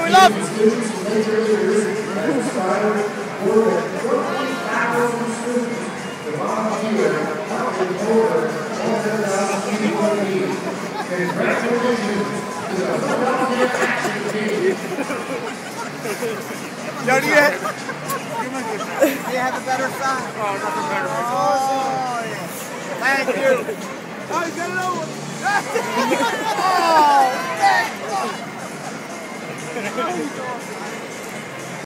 we love you. Yo, do you have a better sign? Oh, nothing better. Oh, yeah. Thank you. Oh, he's got it over. Oh, thank you.